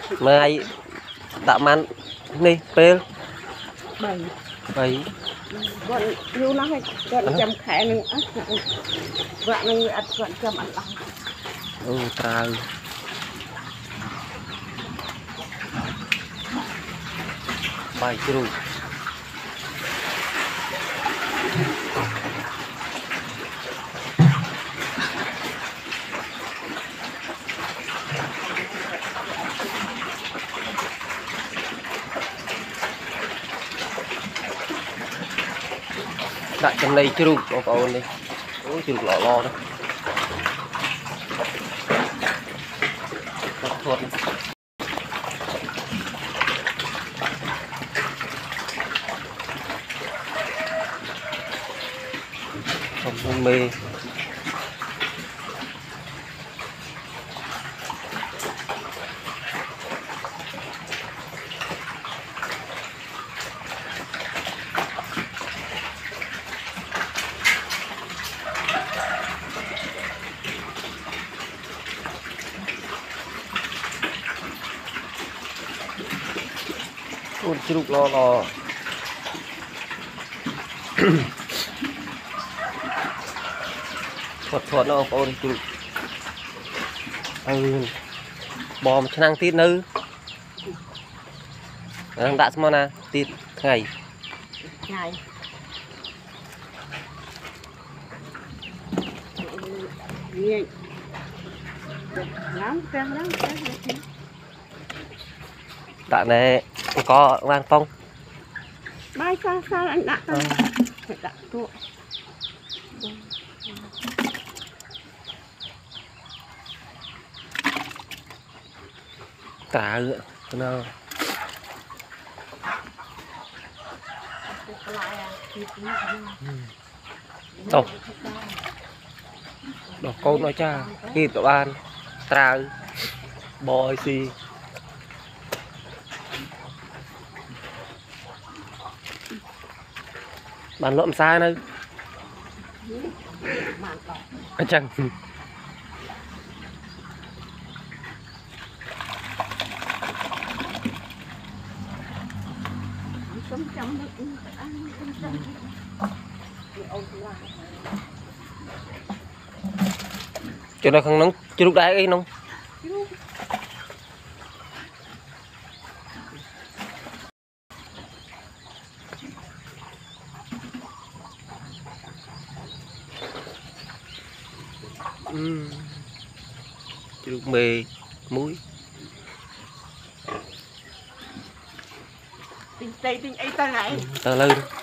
mai tạm ăn đi pel bảy bảy còn yêu nó hay còn chăm khẽนึงvợนึงăn còn chăm ăn lắm trời bài chữ đại trong đây chữ có ôn đi chữ lọ lo đó thuật không mê chữ lo lo thuật nó ôn chữ bom năng tít nữ đang đã xem na tít ngày ngày lắm tại này có vang phong bay sao anh đặt phải đặt tụ cả nào đâu đó câu nói cha khi tụi ban trà bò xì bàn lộn xa nữa chẳng chỗ này không nóng chưa lúc đáy nóng chưa lúc mê muối tinh ấy tao này tao lên